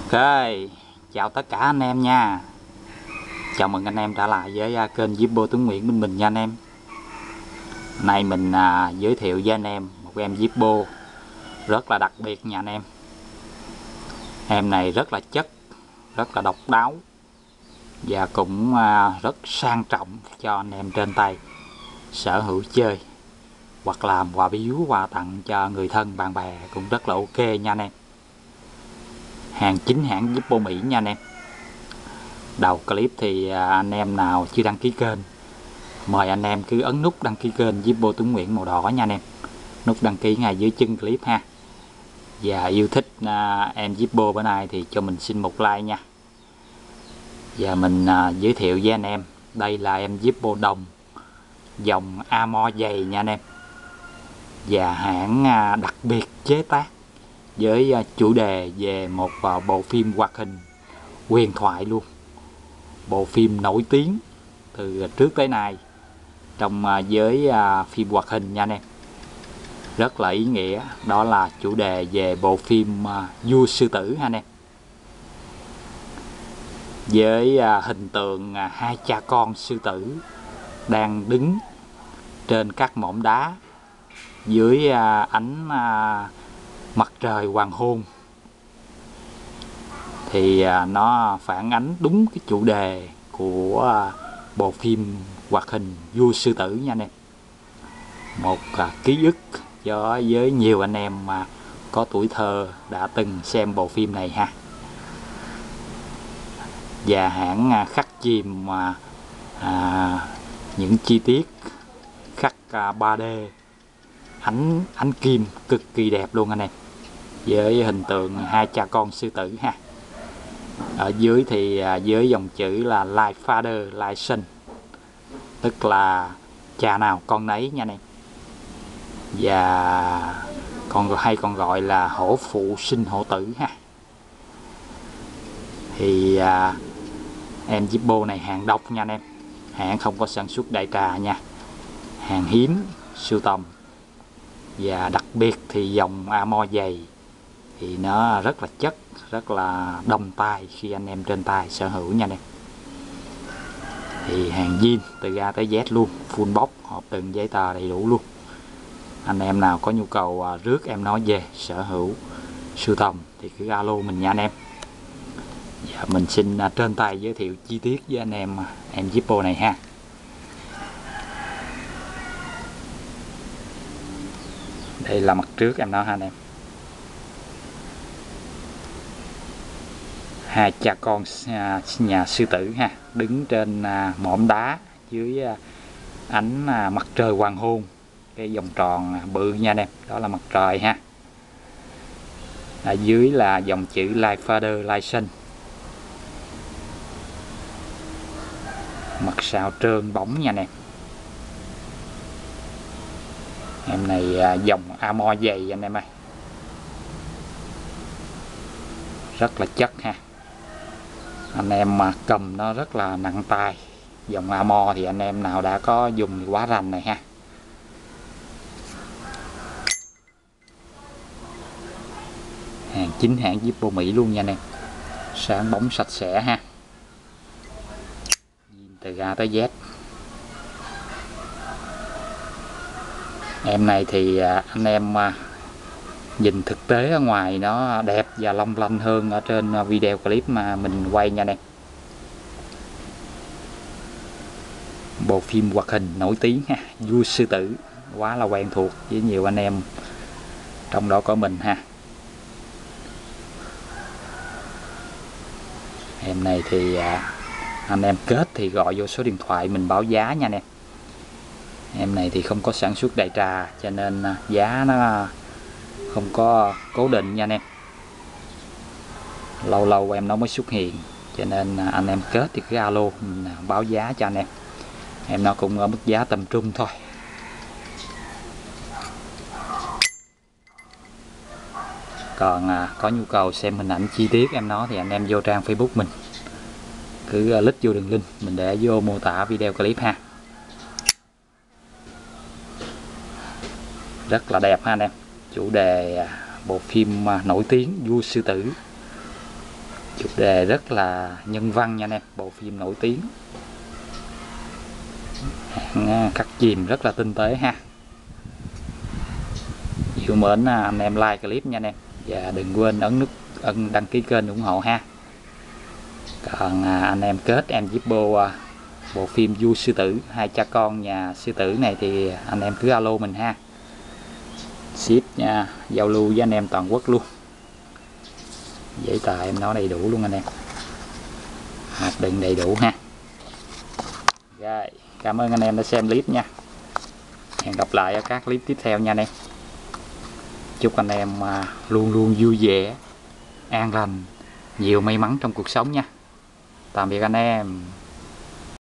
Ok, chào tất cả anh em nha. Chào mừng anh em trở lại với kênh Zippo Tuấn Nguyễn bên mình nha anh em. Nay mình giới thiệu với anh em một em Zippo rất là đặc biệt nha anh em. Em này rất là chất, rất là độc đáo và cũng rất sang trọng cho anh em trên tay sở hữu chơi hoặc làm quà biếu, quà tặng cho người thân bạn bè cũng rất là ok nha anh em. Hàng chính hãng Zippo Mỹ nha anh em. Đầu clip thì anh em nào chưa đăng ký kênh, mời anh em cứ ấn nút đăng ký kênh Zippo Tuấn Nguyễn màu đỏ nha anh em. Nút đăng ký ngay dưới chân clip ha. Và yêu thích em Zippo bữa nay thì cho mình xin một like nha. Và mình giới thiệu với anh em, đây là em Zippo đồng dòng Amor dày nha anh em. Và hãng đặc biệt chế tác với chủ đề về một bộ phim hoạt hình huyền thoại luôn. Bộ phim nổi tiếng từ trước tới nay trong giới phim hoạt hình nha anh em. Rất là ý nghĩa, đó là chủ đề về bộ phim Vua Sư Tử ha anh em. Với hình tượng hai cha con sư tử đang đứng trên các mỏm đá dưới ánh mặt trời hoàng hôn, thì nó phản ánh đúng cái chủ đề của bộ phim hoạt hình Vua Sư Tử nha anh em. Một ký ức cho với nhiều anh em mà có tuổi thơ đã từng xem bộ phim này ha. Và hãng khắc chìm những chi tiết khắc 3D ánh kim cực kỳ đẹp luôn anh em, với hình tượng hai cha con sư tử ha. Ở dưới thì với dòng chữ là Like Father Like Son, tức là cha nào con nấy nha anh em. Và còn gọi là hổ phụ sinh hổ tử ha. Thì em Zippo này hàng độc nha anh em, hãng không có sản xuất đại trà nha, hàng hiếm sưu tầm. Và đặc biệt thì dòng Amor dày thì nó rất là chất, rất là đâm tay khi anh em trên tay sở hữu nha anh em. Thì hàng zin từ A tới Z luôn, full box, hộp từng giấy tờ đầy đủ luôn. Anh em nào có nhu cầu rước em nó về sở hữu sưu tầm thì cứ alo mình nha anh em. Và mình xin trên tay giới thiệu chi tiết với anh em Zippo này ha. Đây là mặt trước em nó ha anh em. Hai cha con nhà sư tử ha, đứng trên mỏm đá dưới ánh mặt trời hoàng hôn, cái vòng tròn bự nha anh em, đó là mặt trời ha. Ở dưới là dòng chữ Like Father Like Son, mặt sau trơn bóng nha anh em. Em này dòng Amor dày anh em ơi, rất là chất ha. Anh em mà cầm nó rất là nặng tay. Dòng Amor thì anh em nào đã có dùng thì quá rành này ha. Hàng chính hãng Zippo Mỹ luôn nha anh em, sáng bóng sạch sẽ ha, từ A tới Z. Em này thì anh em nhìn thực tế ở ngoài nó đẹp và long lanh hơn ở trên video clip mà mình quay nha anh em. Bộ phim hoạt hình nổi tiếng ha, Vua Sư Tử, quá là quen thuộc với nhiều anh em, trong đó có mình ha. Em này thì anh em kết thì gọi vô số điện thoại mình báo giá nha anh em. Em này thì không có sản xuất đại trà cho nên giá nó không có cố định nha anh em, lâu lâu em nó mới xuất hiện, cho nên anh em kết thì cứ alo mình báo giá cho anh em. Em nó cũng ở mức giá tầm trung thôi. Còn có nhu cầu xem hình ảnh chi tiết em nó thì anh em vô trang Facebook mình, cứ click vô đường link mình để vô mô tả video clip ha. Rất là đẹp ha anh em, chủ đề bộ phim nổi tiếng Vua Sư Tử Chủ đề rất là nhân văn nha anh em, bộ phim nổi tiếng, cắt chìm rất là tinh tế ha. Yêu mến anh em like clip nha anh em, và đừng quên ấn đăng ký kênh ủng hộ ha. Còn anh em kết em Zippo bộ phim Vua Sư Tử, hai cha con nhà sư tử này thì anh em cứ alo mình ha, ship nha, giao lưu với anh em toàn quốc luôn, giấy tờ em nói đầy đủ luôn anh em, hạt đựng đầy đủ ha. Rồi, cảm ơn anh em đã xem clip nha, hẹn gặp lại ở các clip tiếp theo nha anh em. Chúc anh em luôn luôn vui vẻ, an lành, nhiều may mắn trong cuộc sống nha. Tạm biệt anh em.